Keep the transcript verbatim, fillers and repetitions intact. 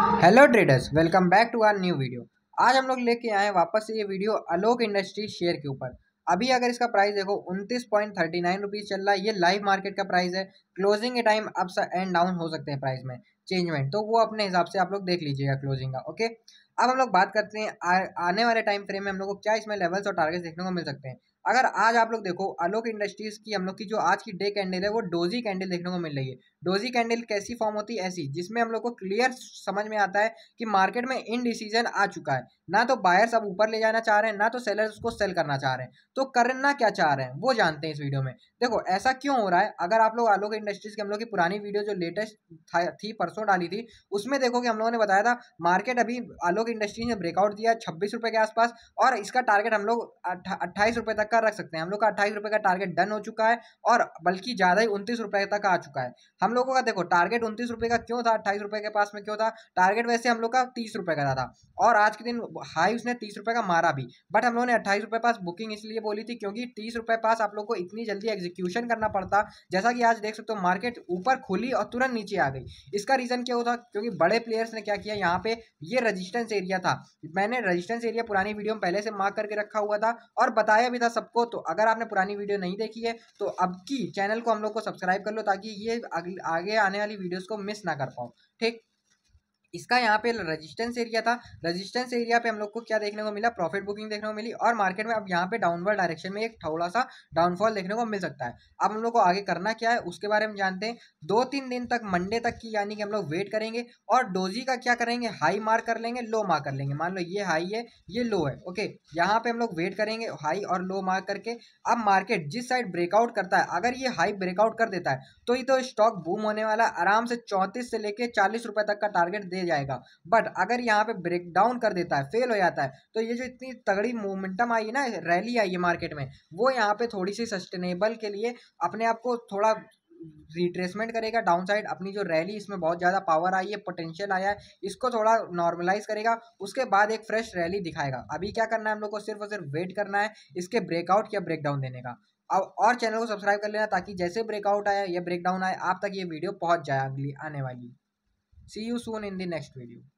Hello traders, welcome back to our new video. आज हम लोग लेके आए हैं वापस से ये वीडियो आलोक इंडस्ट्रीज शेयर के ऊपर। अभी अगर इसका प्राइस देखो उनतीस पॉइंट थर्टी नाइन रुपीज चल रहा है। ये लाइव मार्केट का प्राइस है। क्लोजिंग के टाइम अप्स एंड डाउन हो सकते हैं प्राइस में चेंजमेंट, तो वो अपने हिसाब से आप लोग देख लीजिएगा क्लोजिंग का। ओके, अब हम लोग बात करते हैं आ, आने वाले टाइम फ्रेम में हम लोग को क्या इसमें लेवल्स और टारगेट्स देखने को मिल सकते हैं। अगर आज आप लोग देखो आलोक इंडस्ट्रीज की हम लोग की जो आज की डे कैंडल है वो डोजी कैंडल देखने को मिल रही है। डोजी कैंडल कैसी फॉर्म होती है? ऐसी जिसमें हम लोग को क्लियर समझ में आता है कि मार्केट में इनडिसीजन आ चुका है। ना तो बायर्स अब ऊपर ले जाना चाह रहे हैं, ना तो सेलर्स उसको सेल करना चाह रहे हैं। तो करना क्या चाह रहे हैं वो जानते हैं इस वीडियो में। देखो ऐसा क्यों हो रहा है। अगर आप लोग आलोक इंडस्ट्रीज की हम लोग की पुरानी वीडियो जो लेटेस्ट थी परसों डाली थी, उसमें देखो कि हम लोगों ने बताया था मार्केट अभी आलोक इंडस्ट्रीज ने ब्रेकआउट दिया छब्बीस रुपए के आसपास, और इसका टारगेट हम लोग अट्ठाईस रुपए तक का रख सकते हैं। हम लोग का अट्ठाईस रुपए का टारगेट डन हो चुका है, और बल्कि ज्यादा ही उनतीस रुपए तक आ चुका है। हम लोगों का देखो टारगेट उनतीस रुपए का क्यों था, अट्ठाईस रुपए के पास में क्यों था? टारगेट वैसे हम लोग का तीस रुपए का था, और आज के दिन हाई उसने तीस रुपए का मारा भी, बट हम लोगों ने अट्ठाईस रुपए पास बुकिंग इसलिए बोली थी क्योंकि तीस रुपए पास आप लोग को इतनी जल्दी एग्जीक्यूशन करना पड़ता। जैसा कि आज देख सकते हो मार्केट ऊपर खुली और तुरंत नीचे आ गई। इसका रीजन क्या होता? क्योंकि बड़े प्लेयर्स ने क्या किया, यहाँ पे ये रेजिस्टेंस एरिया था। मैंने रेजिस्टेंस एरिया पुरानी वीडियो में पहले से मार्क करके रखा हुआ था और बताया भी था सबको। तो अगर आपने पुरानी वीडियो नहीं देखी है तो अब की चैनल को हम लोग को सब्सक्राइब कर लो, ताकि ये आगे आने वाली वीडियोस को मिस ना कर पाओ। ठीक, इसका यहाँ पे रेजिस्टेंस एरिया था। रेजिस्टेंस एरिया पे हम लोग को क्या देखने को मिला? प्रॉफिट बुकिंग देखने को मिली, और मार्केट में अब यहाँ पे डाउनवर्ड डायरेक्शन में एक थोड़ा सा डाउनफॉल देखने को मिल सकता है। अब हम लोग को आगे करना क्या है उसके बारे में जानते हैं। दो तीन दिन तक, मंडे तक की यानी कि हम लोग वेट करेंगे, और डोजी का क्या करेंगे, हाई मार्क कर लेंगे, लो मार्क कर लेंगे। मान लो ये हाई है, ये लो है। ओके, यहाँ पे हम लोग वेट करेंगे हाई और लो मार्क करके। अब मार्केट जिस साइड ब्रेकआउट करता है, अगर ये हाई ब्रेकआउट कर देता है तो ही तो स्टॉक बूम होने वाला, आराम से चौंतीस से लेके चालीस रुपए तक का टारगेट दे जाएगा। बट अगर यहाँ पे ब्रेक डाउन कर देता है, फेल हो जाता है, तो ये जो इतनी तगड़ी मोमेंटम आई है ना, रैली आई है मार्केट में, वो यहाँ पे थोड़ी सी सस्टेनेबल के लिए अपने आप को थोड़ा रिट्रेसमेंट करेगा डाउन साइड। अपनी जो रैली, इसमें बहुत ज़्यादा पावर आई है, पोटेंशियल आया है, इसको थोड़ा नॉर्मलाइज करेगा, उसके बाद एक फ्रेश रैली दिखाएगा। अभी क्या करना है हम लोग को? सिर्फ और सिर्फ वेट करना है इसके ब्रेकआउट या ब्रेकडाउन देने का। अब और चैनल को सब्सक्राइब कर लेना, ताकि जैसे ब्रेकआउट आया या ब्रेकडाउन आए आप तक ये वीडियो पहुंच जाए अगली आने वाली। See you soon in the next video.